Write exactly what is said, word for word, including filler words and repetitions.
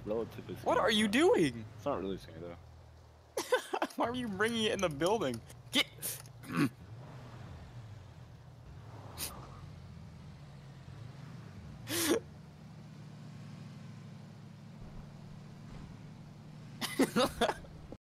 relatively What skinny. are you doing? It's not really skinny though. Why are you bringing it in the building? Get.